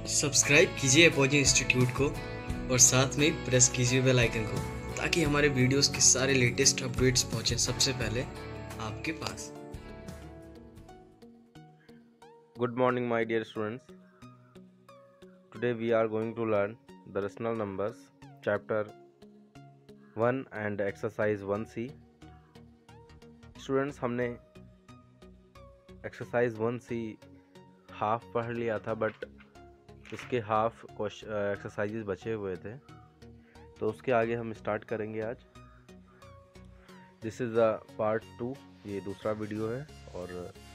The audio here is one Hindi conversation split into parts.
सब्सक्राइब कीजिए अपोजिंग इंस्टीट्यूट को और साथ में प्रेस कीजिए बेल आइकन को ताकि हमारे वीडियोस के सारे लेटेस्ट अपडेट्स पहुंचे सबसे पहले आपके पास। Good morning, my dear students. Today we are going to learn the rational numbers, chapter 1 and exercise 1C. Students, हमने exercise 1C हाफ पढ़ लिया था, बट इसके हाफ एक्सरसाइजेज बचे हुए थे, तो उसके आगे हम स्टार्ट करेंगे आज। दिस इज़ द पार्ट 2, ये दूसरा वीडियो है और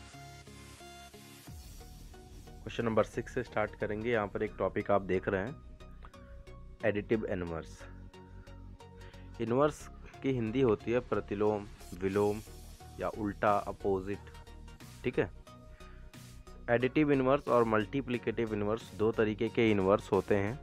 क्वेश्चन नंबर 6 से स्टार्ट करेंगे। यहाँ पर एक टॉपिक आप देख रहे हैं, एडिटिव इनवर्स। इनवर्स की हिंदी होती है प्रतिलोम, विलोम या उल्टा, अपोजिट। ठीक है। एडिटिव इनवर्स और मल्टीप्लिकेटिव इनवर्स दो तरीके के इनवर्स होते हैं।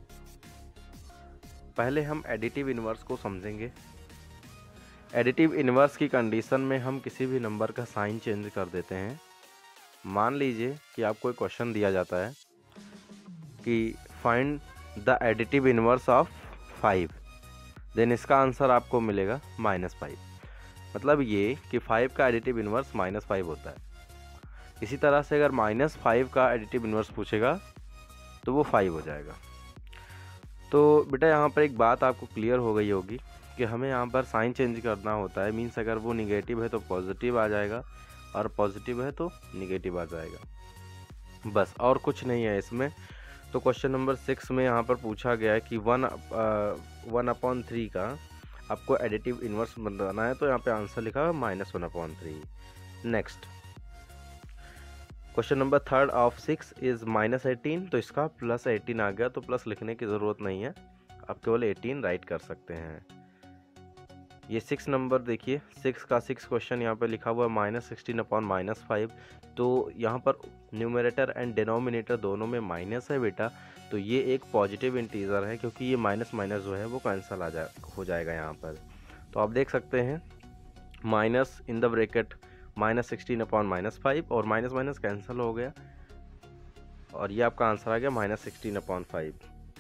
पहले हम एडिटिव इनवर्स को समझेंगे। एडिटिव इनवर्स की कंडीशन में हम किसी भी नंबर का साइन चेंज कर देते हैं। मान लीजिए कि आपको एक क्वेश्चन दिया जाता है कि find the additive inverse of 5, then इसका आंसर आपको मिलेगा -5। मतलब ये कि 5 का एडिटिव इनवर्स -5 होता है। इसी तरह से अगर -5 का एडिटिव इनवर्स पूछेगा तो वो 5 हो जाएगा। तो बेटा यहाँ पर एक बात आपको क्लियर हो गई होगी कि हमें यहाँ पर साइन चेंज करना होता है। मीन्स अगर वो निगेटिव है तो पॉजिटिव आ जाएगा और पॉजिटिव है तो निगेटिव आ जाएगा, बस और कुछ नहीं है इसमें। तो क्वेश्चन नंबर 6 में यहाँ पर पूछा गया है कि 1/3 का आपको एडिटिव इनवर्स बनाना है, तो यहाँ पे आंसर लिखा है -1/3। Next question number 3 of 6 is -18, तो इसका +18 आ गया, तो प्लस लिखने की ज़रूरत नहीं है, आप केवल 18 राइट कर सकते हैं। ये 6 नंबर देखिए, 6 का 6 क्वेश्चन यहाँ पे लिखा हुआ है -16/-5, तो यहाँ पर न्यूमरेटर एंड डिनोमिनेटर दोनों में माइनस है बेटा, तो ये एक पॉजिटिव इंटीजर है, क्योंकि ये माइनस माइनस जो है वो कैंसिल हो जाएगा यहाँ पर। तो आप देख सकते हैं माइनस इन द ब्रैकेट -16/-5 और माइनस माइनस कैंसिल हो गया और ये आपका आंसर आ गया -16/5।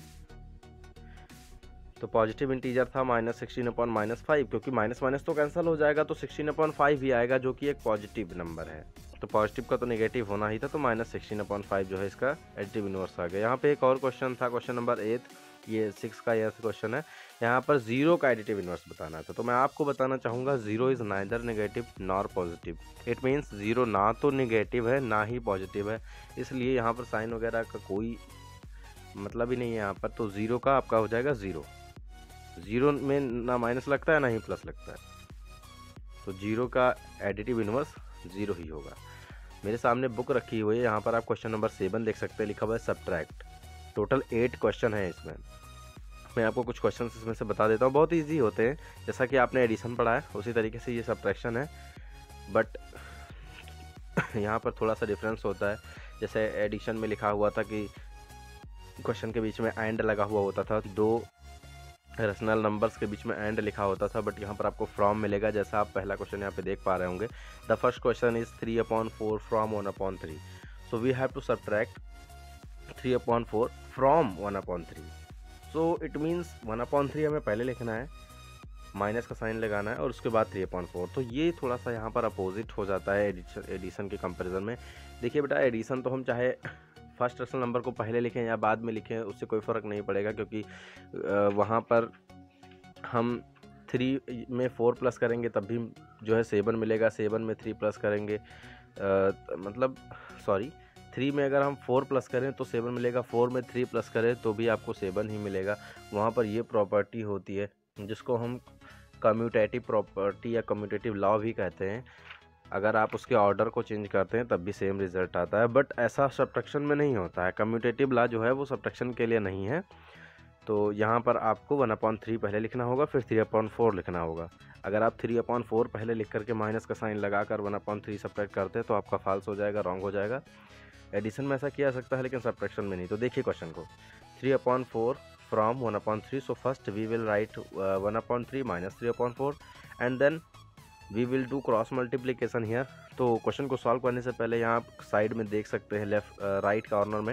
तो पॉजिटिव इंटीजर था -16/-5, क्योंकि माइनस माइनस तो कैंसिल हो जाएगा, तो 16/5 ही आएगा, जो कि एक पॉजिटिव नंबर है। तो पॉजिटिव का तो नेगेटिव होना ही था, तो -16/5 जो है इसका एडिटिव इनवर्स आ गया। यहाँ पे एक और क्वेश्चन था, क्वेश्चन नंबर 8, ये 6 का यह क्वेश्चन है। यहाँ पर 0 का एडिटिव इनवर्स बताना था, तो मैं आपको बताना चाहूँगा 0 is neither negative nor positive. It means 0 ना तो नेगेटिव है ना ही पॉजिटिव है, इसलिए यहाँ पर साइन वगैरह का कोई मतलब ही नहीं है यहाँ पर। तो 0 का आपका हो जाएगा 0। 0 में ना माइनस लगता है ना ही प्लस लगता है, तो 0 का एडिटिव इनवर्स 0 ही होगा। मेरे सामने बुक रखी हुई है, यहाँ पर आप क्वेश्चन नंबर 7 देख सकते हैं, लिखा हुआ है सब्ट्रैक्ट। टोटल 8 क्वेश्चन है इसमें। मैं आपको कुछ क्वेश्चन इसमें से बता देता हूँ, बहुत ईजी होते हैं। जैसा कि आपने एडिशन पढ़ा है उसी तरीके से ये सब्ट्रैक्शन है, बट यहाँ पर थोड़ा सा डिफरेंस होता है। जैसे एडिशन में लिखा हुआ था कि क्वेश्चन के बीच में एंड लगा हुआ होता था, 2 रेशनल नंबर्स के बीच में एंड लिखा होता था, बट यहाँ पर आपको फ्रॉम मिलेगा, जैसा आप पहला क्वेश्चन यहाँ पे देख पा रहे होंगे। The first question is 3/4 from 1/3, so we have to subtract 3/4 from 1/3। So it means 1/3 हमें पहले लिखना है, माइनस का साइन लगाना है और उसके बाद 3/4। तो ये थोड़ा सा यहाँ पर अपोजिट हो जाता है एडिशन के कंपेरिजन में। देखिए बेटा, एडिशन तो हम चाहे फर्स्ट रेशनल नंबर को पहले लिखें या बाद में लिखें, उससे कोई फ़र्क नहीं पड़ेगा, क्योंकि वहाँ पर हम 3 में 4 प्लस करेंगे तब भी जो है 7 मिलेगा, 7 में 3 प्लस करेंगे मतलब सॉरी 3 में अगर हम 4 प्लस करें तो 7 मिलेगा, 4 में 3 प्लस करें तो भी आपको 7 ही मिलेगा। वहाँ पर ये प्रॉपर्टी होती है जिसको हम कम्यूटेटिव प्रॉपर्टी या कम्यूटेटिव लॉ भी कहते हैं। अगर आप उसके ऑर्डर को चेंज करते हैं तब भी सेम रिजल्ट आता है, बट ऐसा सब्ट्रैक्शन में नहीं होता है। कम्यूटेटिव लॉ जो है वो सब्ट्रैक्शन के लिए नहीं है। तो यहाँ पर आपको 1/3 पहले लिखना होगा, फिर 3/4 लिखना होगा। अगर आप 3/4 पहले लिख करके माइनस का साइन लगाकर 1/3 सब्ट्रैक्ट करते हैं तो आपका फॉल्स हो जाएगा, रॉन्ग हो जाएगा। एडिशन में ऐसा किया जा सकता है लेकिन सब्ट्रैक्शन में नहीं। तो देखिए क्वेश्चन को, 3/4 from 1/3, so first we will write 1/3 - 3/4 and then we will do cross multiplication here. तो क्वेश्चन को सॉल्व करने से पहले यहाँ आप साइड में देख सकते हैं लेफ्ट राइट कॉर्नर में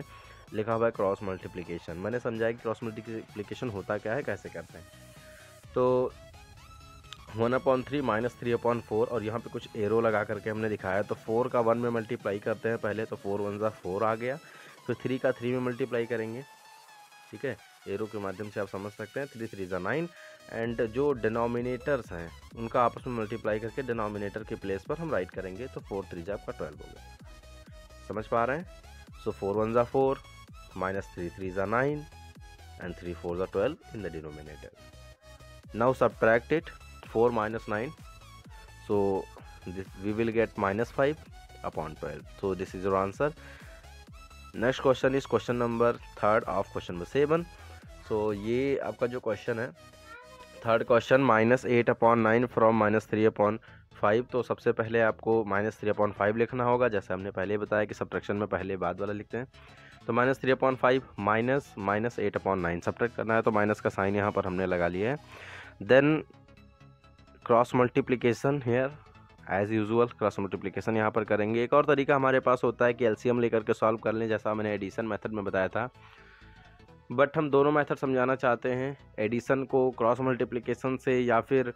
लिखा हुआ है क्रॉस मल्टीप्लिकेशन। मैंने समझाया कि क्रॉस मल्टीप्लिकेशन होता क्या है, कैसे करते हैं। तो 1/3 -3/4 और यहाँ पे कुछ एरो लगा करके हमने दिखाया। तो 4 का 1 में मल्टीप्लाई करते हैं पहले, तो 4 1 ज़ा 4 आ गया। फिर 3 का 3 में मल्टीप्लाई करेंगे, ठीक है, एरो के माध्यम से आप समझ सकते हैं। 3 3 ज़ा 9 एंड जो डिनोमिनेटर्स हैं उनका आपस में मल्टीप्लाई करके डिनोमिनेटर के प्लेस पर हम राइट करेंगे। तो 4 3 ज़ा आपका 12 हो गया। समझ पा रहे हैं? सो 4 1 ज़ा 4 -3 3 ज़ा 9 and 3 4 ज़ा 12 in the denominator. Now subtract it, 4 minus 9, so we will get -5/12. So this is your answer. Next question is question number 3rd of question number 7. So ये आपका जो क्वेश्चन है, थर्ड क्वेश्चन -8/9 from -3/5। तो सबसे पहले आपको -3/5 लिखना होगा, जैसे हमने पहले बताया कि सब्ट्रैक्शन में पहले बाद वाला लिखते हैं। तो -3/5 माइनस -8/9 सब्ट्रैक्ट करना है, तो माइनस का साइन यहाँ पर हमने लगा लिया है। Then cross multiplication here as usual cross multiplication यहाँ पर करेंगे। एक और तरीका हमारे पास होता है कि एलसीएम लेकर के सॉल्व कर लें, जैसा मैंने एडिशन मेथड में बताया था। बट हम दोनों मेथड समझाना चाहते हैं, एडिशन को क्रॉस मल्टीप्लिकेशन से या फिर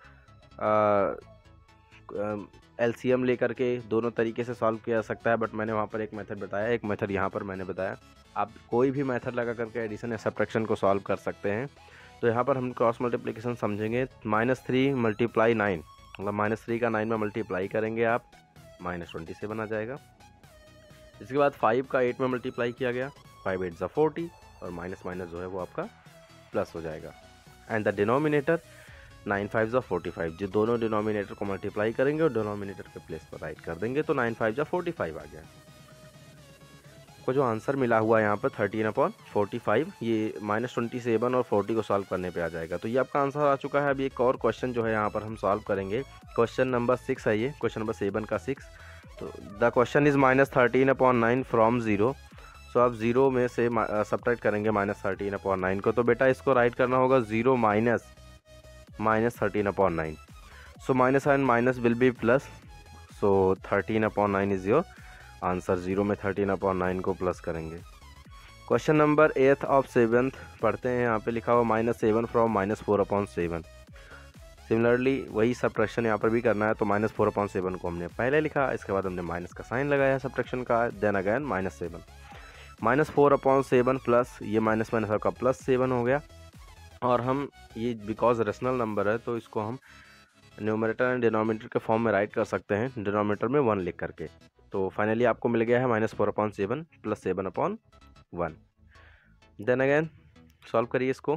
एलसीएम लेकर के दोनों तरीके से सॉल्व किया जा सकता है। बट मैंने वहाँ पर एक मेथड बताया, एक मेथड यहाँ पर मैंने बताया। आप कोई भी मेथड लगा करके एडिशन या सब्ट्रैक्शन को सॉल्व कर सकते हैं। तो यहाँ पर हम क्रॉस मल्टीप्लिकेशन समझेंगे। -3 × 9 मतलब -3 का 9 में मल्टीप्लाई करेंगे आप, -27 आ जाएगा। इसके बाद 5 का 8 में मल्टीप्लाई किया गया, 5 8 ज़ा 40 और माइनस माइनस जो है वो आपका प्लस हो जाएगा। एंड द डिनोमिनेटर 9 5 ज़ा 45, जो दोनों डिनोमिनेटर को मल्टीप्लाई करेंगे और डिनोमिनेटर के प्लेस पर राइट कर देंगे, तो 9 5 ज़ा 45 आ गया। को जो आंसर मिला हुआ है यहाँ पर 13/45, ये -27 और 40 को सॉल्व करने पे आ जाएगा। तो ये आपका आंसर आ चुका है। अभी एक और क्वेश्चन जो है यहाँ पर हम सॉल्व करेंगे। क्वेश्चन नंबर 6 है ये, क्वेश्चन नंबर 7 का 6। तो the question is -13/9 from 0। So आप 0 में से सब्ट्रैक्ट करेंगे -13/9 को। तो बेटा इसको राइट करना होगा 0 minus -13/9। So minus and minus will be plus. So 13/9 is your answer. 0 में 13/9 को प्लस करेंगे। क्वेश्चन नंबर 8 ऑफ 7th पढ़ते हैं। यहाँ पे लिखा हुआ -7 फ्रॉम -4/7। सिमिलरली वही सब्ट्रैक्शन यहाँ पर भी करना है। तो -4/7 को हमने पहले लिखा, इसके बाद हमने माइनस का साइन लगाया सब्ट्रैक्शन का, देन अगैन -7। -4/7 प्लस ये माइनस माइनस आपका +7 हो गया। और हम ये बिकॉज रेशनल नंबर है तो इसको हम न्यूमरेटर एंड डिनोमिनेटर के फॉर्म में राइट कर सकते हैं, डिनोमिनेटर में 1 लिख करके। तो फाइनली आपको मिल गया है -4/7 + 7/1। देन अगेन सॉल्व करिए इसको।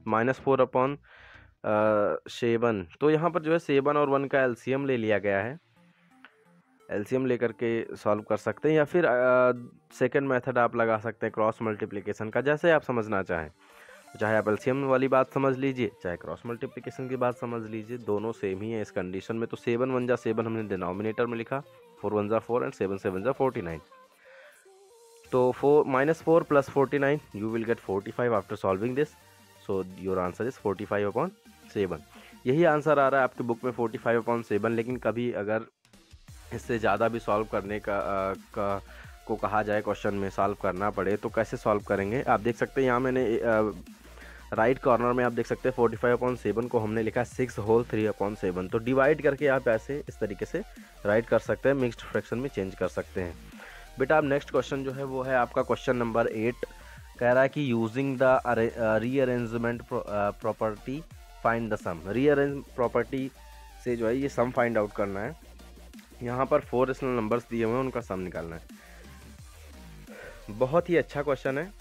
-4/7, तो यहाँ पर जो है 7 और 1 का एलसीएम ले लिया गया है। एलसीएम लेकर के सॉल्व कर सकते हैं, या फिर सेकंड मेथड आप लगा सकते हैं क्रॉस मल्टीप्लिकेशन का, जैसे आप समझना चाहें। चाहे आप एलसीएम वाली बात समझ लीजिए, चाहे क्रॉस मल्टीप्लिकेशन की बात समझ लीजिए, दोनों सेम ही है इस कंडीशन में। तो 7 1 ज़ा 7 हमने डिनोमिनेटर में लिखा, 4 1 ज़ा 4 एंड 7 7 ज़ा 49। तो -4 + 49 you will get 45 after solving this. So your answer is 45/7। यही आंसर आ रहा है आपकी बुक में 45/7। लेकिन कभी अगर इससे ज़्यादा भी सॉल्व करने को कहा जाए, क्वेश्चन में सॉल्व करना पड़े, तो कैसे सॉल्व करेंगे आप देख सकते हैं। यहाँ मैंने राइट कॉर्नर में आप देख सकते हैं 45/7 को हमने लिखा 6 होल 3/7। तो डिवाइड करके आप ऐसे इस तरीके से राइट कर सकते हैं, मिक्स्ड फ्रैक्शन में चेंज कर सकते हैं। बेटा अब नेक्स्ट क्वेश्चन जो है वो है आपका क्वेश्चन नंबर 8। कह रहा है कि using the rearrangement property find the sum. Rearrange property से जो है ये सम फाइंड आउट करना है। यहाँ पर 4 रेशनल नंबर्स दिए हुए हैं, उनका सम निकालना है। बहुत ही अच्छा क्वेश्चन है।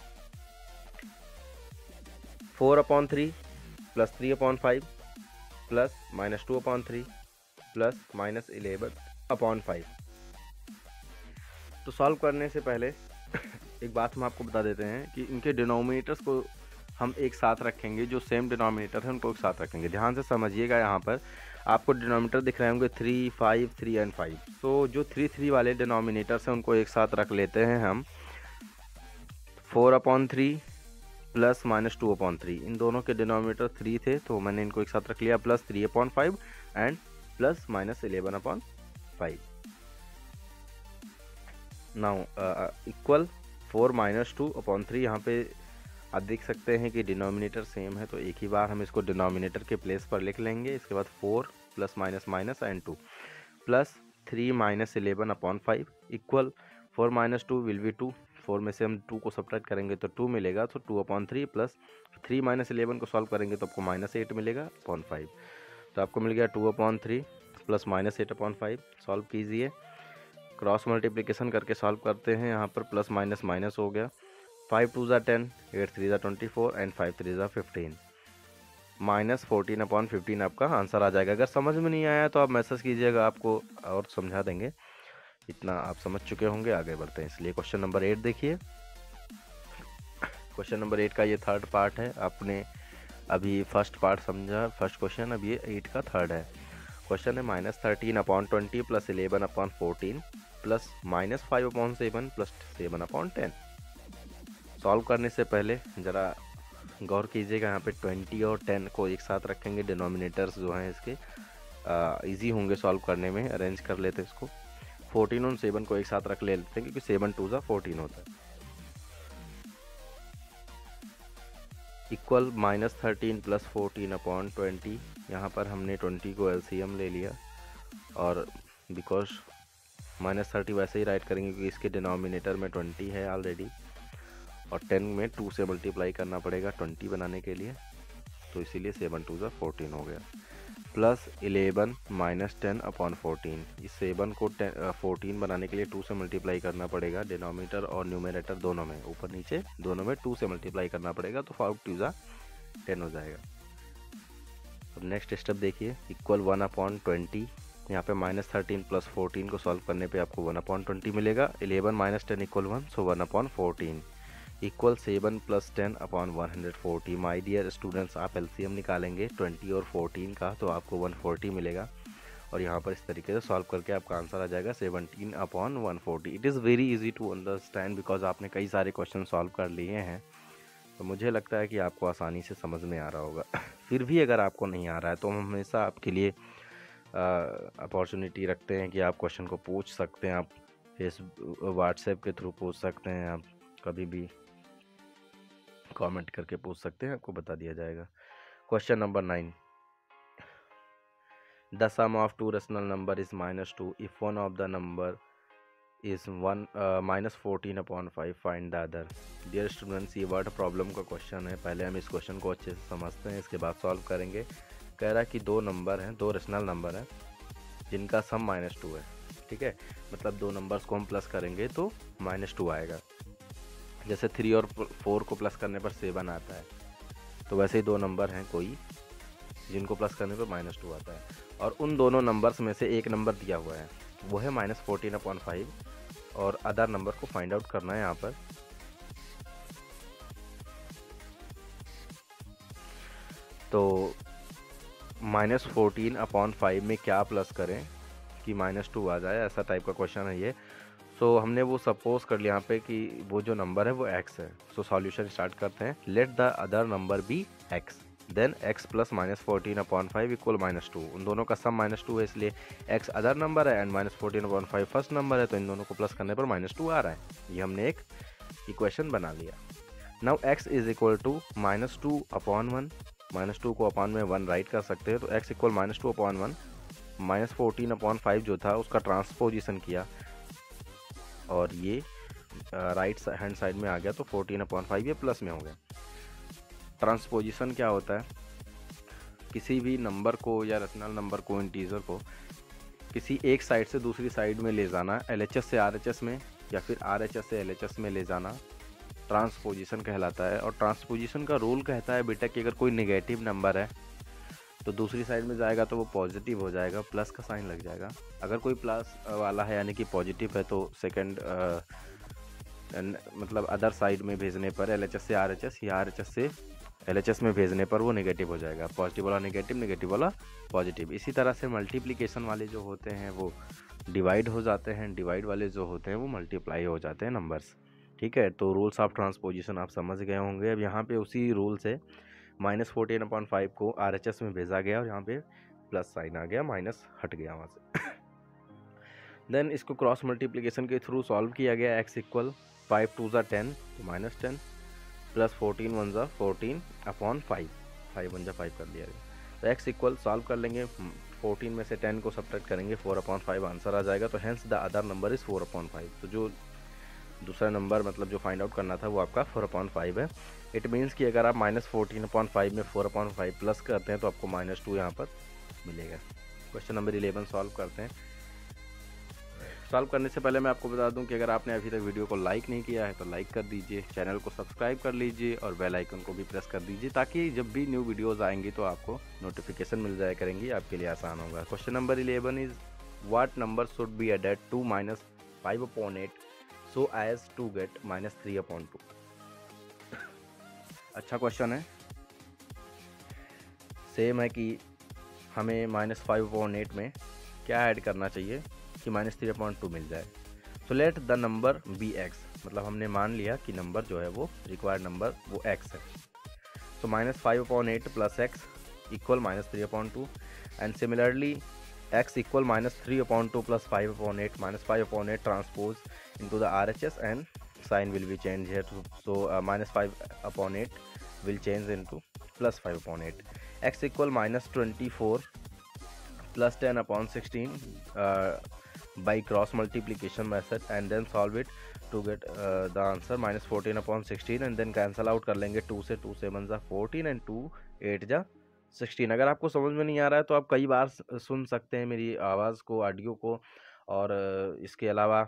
4/3 + 3/5 + -2/3 + -11/5। तो सॉल्व करने से पहले एक बात हम आपको बता देते हैं कि इनके डिनोमिनेटर्स को हम एक साथ रखेंगे, जो सेम डिनोमिनेटर है उनको एक साथ रखेंगे। ध्यान से समझिएगा, यहाँ पर आपको डिनोमिनेटर दिख रहे होंगे 3 5 3 एंड 5। तो जो 3 3 वाले डिनोमिनेटर्स हैं उनको एक साथ रख लेते हैं हम। 4/3 + -2/3, इन दोनों के डिनोमिनेटर 3 थे तो मैंने इनको एक साथ रख लिया, + 3/5 एंड + -11/5। नाउ इक्वल 4 माइनस 2/3 यहाँ पे आप देख सकते हैं कि डिनोमिनेटर सेम है, तो एक ही बार हम इसको डिनोमिनेटर के प्लेस पर लिख लेंगे। इसके बाद 4 plus minus minus and 2 plus 3 minus 11/5 equal 4 minus 2 will be 2। 4 में से हम 2 को सब्ट्रैक्ट करेंगे तो 2 मिलेगा, तो 2/3 प्लस 3 माइनस 11 को सॉल्व करेंगे तो आपको -8 मिलेगा अपॉन 5। तो आपको मिल गया 2/3 प्लस -8/5। सॉल्व कीजिए, क्रॉस मल्टीप्लिकेशन करके सॉल्व करते हैं। यहाँ पर प्लस माइनस माइनस हो गया, 5 2 ज़ा 10, 8 3 ज़ा 24 एंड 5 3 ज़ा 15। -14/15 आपका आंसर आ जाएगा। अगर समझ में नहीं आया तो आप मैसेज कीजिएगा, आपको और समझा देंगे। इतना आप समझ चुके होंगे, आगे बढ़ते हैं। इसलिए क्वेश्चन नंबर 8 देखिए। क्वेश्चन नंबर 8 का ये थर्ड पार्ट है। आपने अभी फर्स्ट पार्ट समझा, फर्स्ट क्वेश्चन, अब ये 8 का थर्ड है। क्वेश्चन है -13/20 प्लस 11/14 प्लस -5/7 प्लस 7/10। सॉल्व करने से पहले ज़रा गौर कीजिएगा, यहाँ पे 20 और 10 को एक साथ रखेंगे। डिनोमिनेटर्स जो हैं इसके इजी होंगे सॉल्व करने में। अरेंज कर लेते हैं इसको। 14 और 7 को एक साथ रख लेते हैं, क्योंकि 7 2 ज़ा 14 होता है। Equal -13 plus 14/20। यहाँ पर हमने 20 को LCM ले लिया, और बिकॉज -30 वैसे ही राइट करेंगे क्योंकि इसके डिनोमिनेटर में 20 है ऑलरेडी, और 10 में 2 से मल्टीप्लाई करना पड़ेगा 20 बनाने के लिए, तो इसीलिए 7 2 ज़ा 14 हो गया। Plus 11 minus 10/14। इस 7 को 14 बनाने के लिए 2 से मल्टीप्लाई करना पड़ेगा, डिनोमिनेटर और न्यूमरेटर दोनों में, ऊपर नीचे दोनों में 2 से मल्टीप्लाई करना पड़ेगा, तो 5 2 ज़ा 10 हो जाएगा। अब नेक्स्ट स्टेप देखिए, इक्वल 1/20। यहाँ पे -13 प्लस 14 को सॉल्व करने पे आपको 1/20 मिलेगा। 11 minus 10 equal 1, so 1/14 equal 7 plus 10/140। My dear students, आप LCM निकालेंगे 20 और 14 का, तो आपको 140 मिलेगा, और यहाँ पर इस तरीके से सॉल्व करके आपका आंसर आ जाएगा 17/140। It is very easy to understand, because आपने कई सारे क्वेश्चन सॉल्व कर लिए हैं, तो मुझे लगता है कि आपको आसानी से समझ में आ रहा होगा। फिर भी अगर आपको नहीं आ रहा है तो हम हमेशा आपके लिए अपॉर्चुनिटी रखते हैं कि आप क्वेश्चन को पूछ सकते हैं। आप व्हाट्सएप के थ्रू पूछ सकते हैं, आप कभी भी कमेंट करके पूछ सकते हैं, आपको बता दिया जाएगा। Question number 9, the sum of two rational number is -2 if one of the number is -14/5 find the other. Dear students, ये वर्ड प्रॉब्लम का क्वेश्चन है। पहले हम इस क्वेश्चन को अच्छे से समझते हैं, इसके बाद सॉल्व करेंगे। कह रहा है कि दो नंबर हैं, दो रेशनल नंबर हैं जिनका सम -2 है। ठीक है, मतलब दो नंबर्स को हम प्लस करेंगे तो -2 आएगा। जैसे 3 और 4 को प्लस करने पर 7 आता है, तो वैसे ही दो नंबर हैं कोई जिनको प्लस करने पर -2 आता है, और उन दोनों नंबर्स में से एक नंबर दिया हुआ है, वो है -14/5, और अदर नंबर को फाइंड आउट करना है यहाँ पर। तो -14/5 में क्या प्लस करें कि -2 आ जाए, ऐसा टाइप का क्वेश्चन है ये। सो हमने वो सपोज कर लिया यहाँ पे कि वो जो नंबर है वो x है। सो सॉल्यूशन स्टार्ट करते हैं। Let the other number be x, then x plus -14/5 equal -2। उन दोनों का सम -2 है, इसलिए x अदर नंबर है एंड -14/5 फर्स्ट नंबर है, तो इन दोनों को प्लस करने पर -2 आ रहा है। ये हमने एक इक्वेशन बना लिया। Now x is equal to -2/1, -2 को अपॉन में 1 राइट कर सकते हैं, तो x इक्वल -2/1, -14/5 जो था उसका ट्रांसपोजिशन किया, और ये राइट हैंड साइड में आ गया, तो 14/5 ये प्लस में हो गया। ट्रांसपोजिशन क्या होता है? किसी भी नंबर को या रेशनल नंबर को, इंटीजर को किसी एक साइड से दूसरी साइड में ले जाना, LHS से RHS में या फिर RHS से LHS में ले जाना ट्रांसपोजिशन कहलाता है। और ट्रांसपोजिशन का रूल कहता है बेटा कि अगर कोई नेगेटिव नंबर है तो दूसरी साइड में जाएगा तो वो पॉजिटिव हो जाएगा, प्लस का साइन लग जाएगा। अगर कोई प्लस वाला है यानी कि पॉजिटिव है, तो सेकंड मतलब अदर साइड में भेजने पर LHS से RHS या RHS से LHS में भेजने पर वो नेगेटिव हो जाएगा। पॉजिटिव वाला नेगेटिव, नेगेटिव वाला पॉजिटिव। इसी तरह से मल्टीप्लिकेशन वाले जो होते हैं वो डिवाइड हो जाते हैं, डिवाइड वाले जो होते हैं वो मल्टीप्लाई हो जाते हैं नंबर्स। ठीक है, तो रूल्स ऑफ ट्रांसपोजिशन आप समझ गए होंगे। अब यहाँ पे उसी रूल से -14/5 को RHS में भेजा गया और यहाँ पे प्लस साइन आ गया, माइनस हट गया वहाँ से। देन इसको क्रॉस मल्टीप्लिकेशन के थ्रू सॉल्व किया गया। एक्स इक्वल 5 2 ज़ा 10 तो -10 प्लस 14 1 ज़ा 14 अपॉन 5 5 1 ज़ा 5 कर दिया गया। तो एक्स इक्वल सॉल्व कर लेंगे, 14 में से 10 को सब्ट्रैक्ट करेंगे, 4/5 आंसर आ जाएगा। तो hence the other number is 4/5। तो जो दूसरा नंबर मतलब जो फाइंड आउट करना था वो आपका 4/5 है। इट मीन्स कि अगर आप -14/5 में 4/5 प्लस करते हैं तो आपको -2 यहाँ पर मिलेगा। क्वेश्चन नंबर 11 सॉल्व करते हैं। सॉल्व करने से पहले मैं आपको बता दूं कि अगर आपने अभी तक वीडियो को लाइक नहीं किया है तो लाइक कर दीजिए, चैनल को सब्सक्राइब कर लीजिए और बेल आइकन को भी प्रेस कर दीजिए, ताकि जब भी न्यू वीडियोस आएंगी तो आपको नोटिफिकेशन मिल जाया करेंगी, आपके लिए आसान होगा। Question number 11 is what number should be added to -5/8 so as to get -3/2। अच्छा क्वेश्चन है, सेम है कि हमें -5/8 में क्या ऐड करना चाहिए कि -3/2 मिल जाए। So let the number be x, मतलब हमने मान लिया कि नंबर जो है वो रिक्वायर्ड नंबर वो एक्स है। So -5/8 plus x equal -3/2 and similarly x equal -3/2 plus 5/8 -5/8 transpose into the RHS and sign will be changed here to, so -5/8 will change into +5/8. X equal -24 plus 10/16 by cross multiplication method and then solve it to get the answer -14/16 and then cancel out कर लेंगे 2 से, 2 7 जा 14 and 2 8 जा 16। अगर आपको समझ में नहीं आ रहा है तो आप कई बार सुन सकते हैं मेरी आवाज़ को, ऑडियो को, और इसके अलावा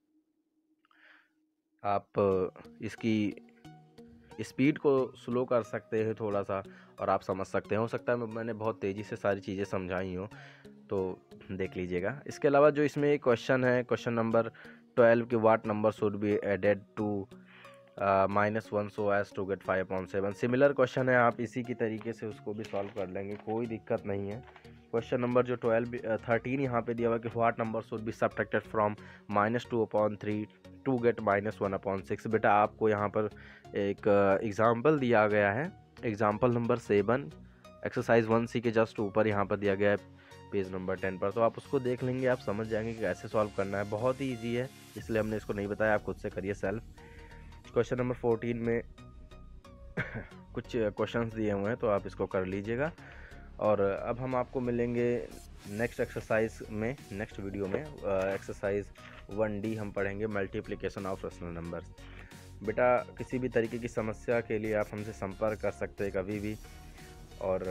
आप इसकी स्पीड को स्लो कर सकते हैं थोड़ा सा और आप समझ सकते हैं। हो सकता है मैंने बहुत तेज़ी से सारी चीज़ें समझाई हो, तो देख लीजिएगा। इसके अलावा जो इसमें एक क्वेश्चन है, क्वेश्चन नंबर 12 कि what number should be added to -1 so as to get 5/7। Similar question है, आप इसी की तरीके से उसको भी सॉल्व कर लेंगे, कोई दिक्कत नहीं है। क्वेश्चन नंबर जो 13 यहाँ पे दिया हुआ कि what number should be subtracted from -2/3 to get -1/6। बेटा आपको यहाँ पर एक एग्जाम्पल दिया गया है, एग्जाम्पल नंबर 7 एक्सरसाइज 1C के जस्ट ऊपर यहाँ पर दिया गया है पेज नंबर 10 पर। तो आप उसको देख लेंगे, आप समझ जाएंगे कि कैसे सॉल्व करना है। बहुत ही ईजी है, इसलिए हमने इसको नहीं बताया, आप खुद से करिए सेल्फ। क्वेश्चन नंबर 14 में कुछ क्वेश्चंस दिए हुए हैं तो आप इसको कर लीजिएगा। और अब हम आपको मिलेंगे नेक्स्ट एक्सरसाइज में, नेक्स्ट वीडियो में। एक्सरसाइज 1D हम पढ़ेंगे, मल्टीप्लिकेशन ऑफ रेशनल नंबर्स। बेटा किसी भी तरीके की समस्या के लिए आप हमसे संपर्क कर सकते हैं कभी भी, और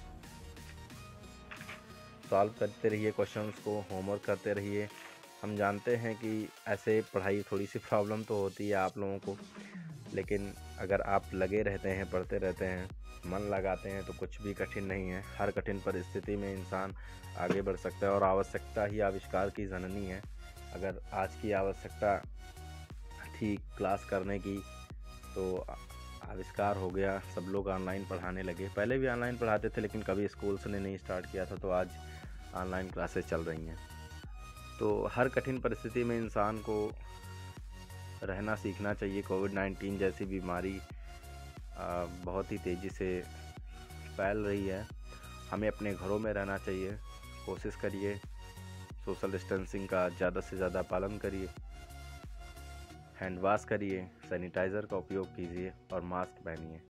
सॉल्व करते रहिए क्वेश्चंस को, होमवर्क करते रहिए। हम जानते हैं कि ऐसे पढ़ाई थोड़ी सी प्रॉब्लम तो होती है आप लोगों को, लेकिन अगर आप लगे रहते हैं, पढ़ते रहते हैं, मन लगाते हैं तो कुछ भी कठिन नहीं है। हर कठिन परिस्थिति में इंसान आगे बढ़ सकता है, और आवश्यकता ही आविष्कार की जननी है। अगर आज की आवश्यकता थी क्लास करने की तो आविष्कार हो गया, सब लोग ऑनलाइन पढ़ाने लगे। पहले भी ऑनलाइन पढ़ाते थे लेकिन कभी स्कूल्स ने नहीं स्टार्ट किया था, तो आज ऑनलाइन क्लासेस चल रही हैं। तो हर कठिन परिस्थिति में इंसान को रहना सीखना चाहिए। कोविड-19 जैसी बीमारी बहुत ही तेज़ी से फैल रही है, हमें अपने घरों में रहना चाहिए। कोशिश करिए, सोशल डिस्टेंसिंग का ज़्यादा से ज़्यादा पालन करिए, हैंड वॉश करिए, सैनिटाइज़र का उपयोग कीजिए और मास्क पहनिए।